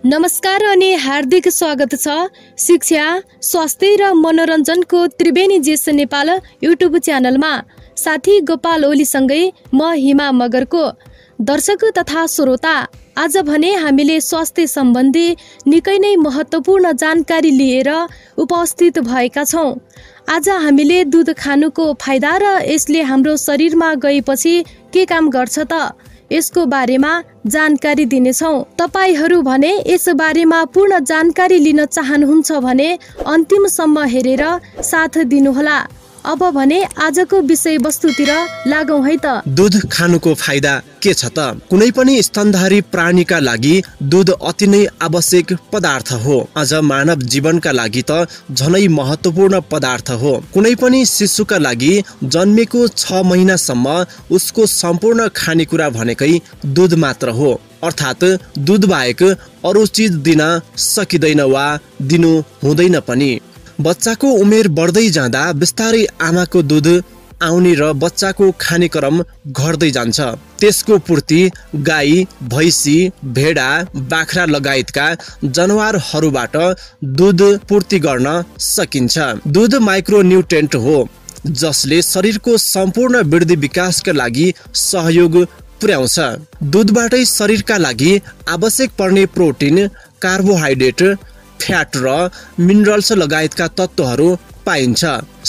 नमस्कार अनि हार्दिक स्वागत छ शिक्षा, स्वास्थ्य र मनोरञ्जनको त्रिवेणी जेस नेपाल युट्युब च्यानलमा। साथी गोपाल ओलीसँगै म हिमा मगरको। दर्शक तथा श्रोता, आज भने हामीले स्वास्थ्य सम्बन्धी निकै नै महत्त्वपूर्ण जानकारी लिएर उपस्थित भएका छौँ। आज हामीले दुध खानुको फाइदा र यसले हाम्रो शरीरमा गएपछि के काम गर्छ त यसको बारेमा जानकारी दिनेछौँ। तपाईहरू भने यस बारेमा पूर्ण जानकारी लिन चाहनुहुन्छ भने अन्तिमसम्म हेरेर साथ दिनुहोला। अब भने आजको विषयवस्तुतिर लागौँ है त। दुध खानुको फाइदा के छ त? कुनै पनि स्तनधारी प्राणीका लागि दुध अति नै आवश्यक पदार्थ हो। अझ मानव जीवनका लागि त झनै महत्त्वपूर्ण पदार्थ हो। कुनै पनि शिशुका लागि जन्मेको 6 महिनासम्म उसको सम्पूर्ण खानेकुरा भनेकै दुध मात्र हो। अर्थात् दुध बाहेक अरू चिज दिन सकिँदैन वा दिनु हुँदैन पनि। बच्चाको उमेर बढ्दै जाँदा बिस्तारै आमाको दुध आउने र बच्चाको खाने क्रम घट्दै जान्छ। त्यसको पूर्ति गाई, भैँसी, भेडा, बाख्रा लगायतका जनावरहरूबाट दुध पूर्ति गर्न सकिन्छ। दुध माइक्रोन्युट्रिएन्ट हो जसले शरीरको सम्पूर्ण वृद्धि विकासका लागि सहयोग पुर्याउँछ। दुधबाटै शरीरका लागि आवश्यक पर्ने प्रोटिन, कार्बोहाइड्रेट, फ्याट र मिनरल्स लगायतका तत्त्वहरू पाइन्छ।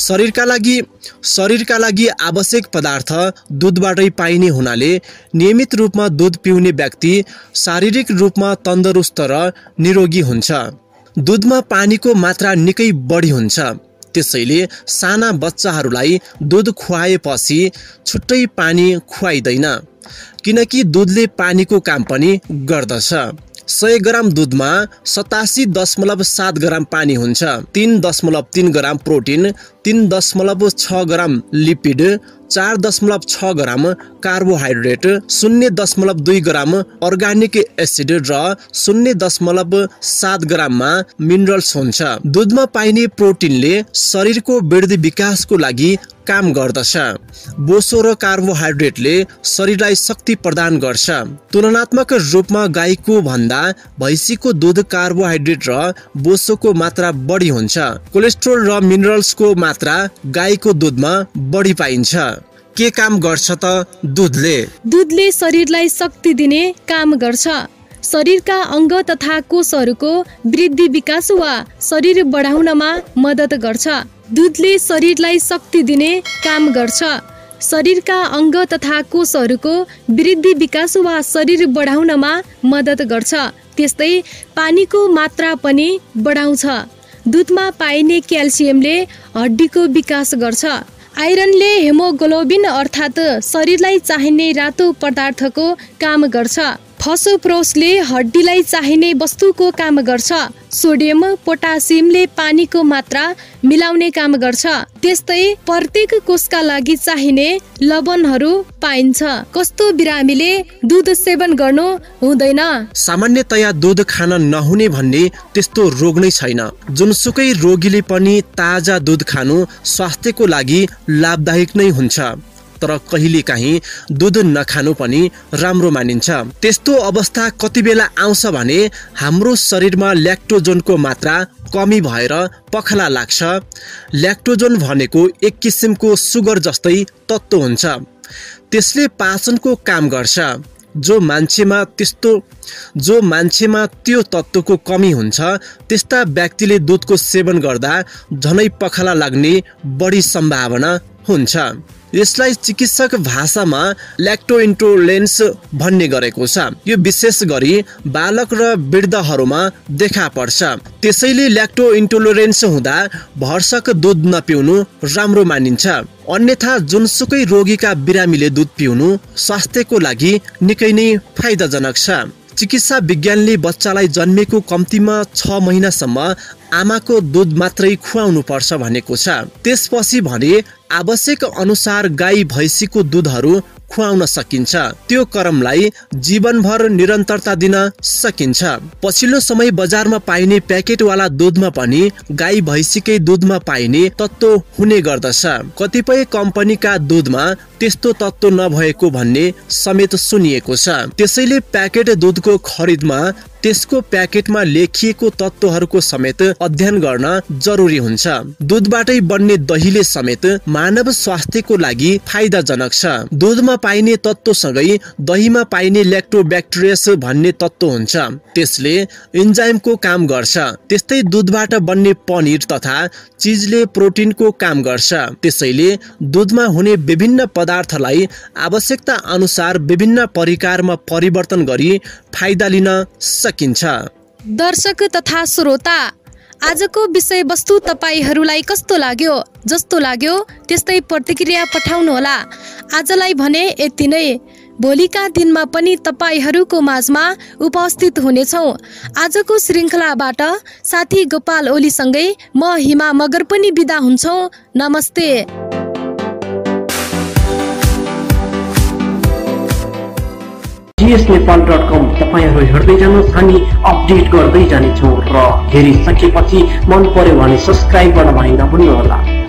शरीरका लागि आवश्यक पदार्थ दुधबाटै पाइने हुनाले नियमित रूपमा दुध पिउने व्यक्ति शारीरिक रूपमा तन्दुरुस्त र निरोगी हुन्छ। दुधमा पानीको मात्रा निकै बढी हुन्छ। त्यसैले साना बच्चाहरूलाई दुध खुवाएपछि छुट्टै पानी खुवाइँदैन, किनकि दुधले पानीको काम पनि गर्दछ। 100 ग्राम दुधमा 87.7 ग्राम पानी हुन्छ, 3.3 gram protein, 3.6 gram lipid, 4.6 gram carbohydrate, 0.2 gram organic acid र 0.7 ग्राममा मिनरल्स हुन्छ। दुधमा पाइने प्रोटिनले शरीरको वृद्धि विकासको लागि काम गर्दछ। बोसो र कार्बोहाइड्रेटले शरीरलाई शक्ति प्रदान गर्छ। तुलनात्मक रूपमा गाईको भन्दा भैँसीको दुध कार्बोहाइड्रेट र बोसोको मात्रा बढी हुन्छ। कोलेस्ट्रोल र मिनरल्सको मात्रा गाईको दुधमा बढी पाइन्छ। के काम गर्छ त दुधले? दुधले शरीरलाई शक्ति दिने काम गर्छ। शरीरका अङ्ग तथा कोषहरूको वृद्धि विकास वा शरीर बढाउनमा मद्दत गर्छ। दुधले शरीरलाई शक्ति दिने काम गर्छ। शरीरका अङ्ग तथा कोषहरूको वृद्धि विकास वा शरीर बढाउनमा मद्दत गर्छ। त्यस्तै पानीको मात्रा पनि बढाउँछ। दुधमा पाइने क्याल्सियमले हड्डीको विकास गर्छ। आइरनले हेमोग्लोबिन अर्थात् शरीरलाई चाहिने रातो पदार्थको काम गर्छ। फस्फोरसले हड्डीलाई चाहिने वस्तुको काम गर्छ। सोडियम, पोटासियमले पानीको मात्रा मिलाउने काम गर्छ। त्यस्तै प्रत्येक कोषका लागि चाहिने लवणहरू पाइन्छ। कस्तो बिरामीले दुध सेवन गर्नु हुँदैन? सामान्यतया दुध खान नहुने भन्ने त्यस्तो रोग नै छैन। जुनसुकै रोगीले पनि ताजा दुध खानु स्वास्थ्यको लागि लाभदायक नै हुन्छ। तर कहिलेकाहीँ दुध नखानु पनि राम्रो मानिन्छ। त्यस्तो अवस्था कति बेला आउँछ भने हाम्रो शरीरमा ल्याक्टोजनको मात्रा कमी भएर पखाला लाग्छ। ल्याक्टोजन भनेको एक किसिमको सुगर जस्तै तत्त्व हुन्छ। त्यसले पाचनको काम गर्छ। जो मान्छेमा त्यो तत्त्वको कमी हुन्छ त्यस्ता व्यक्तिले दुधको सेवन गर्दा झनै पखाला लाग्ने बढी सम्भावना हुन्छ। यसलाई चिकित्सक भाषामा ल्याक्टोइन्टोलेरेन्स भन्ने गरेको छ। यो विशेष गरी बालक र वृद्धहरूमा देखा पर्छ। त्यसैले ल्याक्टोइन्टोलेरेन्स हुँदा भरसक दुध नपिउनु राम्रो मानिन्छ। अन्यथा जुनसुकै रोगीका बिरामीले दुध पिउनु स्वास्थ्यको लागि निकै नै फाइदाजनक छ। चिकित्सा विज्ञानले बच्चालाई जन्मेको कम्तीमा 6 महिनासम्म आमाको दुध मात्रै खुवाउनु पर्छ भनेको छ। त्यसपछि भने आवश्यक अनुसार गाई भैँसीको दुधहरू खुवाउन सकिन्छ। त्यो क्रमलाई जीवनभर निरन्तरता दिन सकिन्छ। पछिल्लो समय बजारमा पाइने प्याकेटवाला दुधमा पनि गाई भैँसीकै दुधमा पाइने तत्त्व हुने गर्दछ। कतिपय कम्पनीका दुधमा त्यस्तो तत्त्व नभएको भन्ने समेत सुनिएको छ। त्यसैले प्याकेट दुधको खरिदमा त्यसको प्याकेटमा लेखिएको तत्त्वहरूको समेत अध्ययन गर्न जरुरी हुन्छ। दूधबाटै बन्ने दहीले समेत मानव स्वास्थ्यको लागि फाइदाजनक छ। दूधमा पाइने तत्त्वसँगै दहीमा पाइने ल्याक्टोब्याक्टेरियस भन्ने तत्त्व हुन्छ, त्यसले इन्जाइमको काम गर्छ। त्यस्तै दूधबाट बन्ने पनिर तथा चीजले प्रोटिनको काम गर्छ। त्यसैले दूधमा हुने विभिन्न पदार्थलाई आवश्यकता अनुसार विभिन्न परिकारमा परिवर्तन गरी फाइदा लिन सकिन्छ। दर्शक तथा श्रोता, आजको विषयवस्तु तपाईहरूलाई कस्तो लाग्यो? जस्तो लाग्यो त्यस्तै प्रतिक्रिया पठाउनुहोला। आजलाई भने यति नै। भोलिका दिनमा पनि तपाईहरूको माझमा उपस्थित हुनेछौँ। आजको श्रृङ्खलाबाट साथी गोपाल ओलीसँगै म हिमा मगर पनि बिदा हुन्छौँ। नमस्ते। GSNepal.com तपाईहरु हेर्दै जानुहोस्, हामी अपडेट गर्दै जानेछौँ र हेरिसकेपछि मन पर्यो भने सब्स्क्राइब गर्न भएन भन्नुहोला।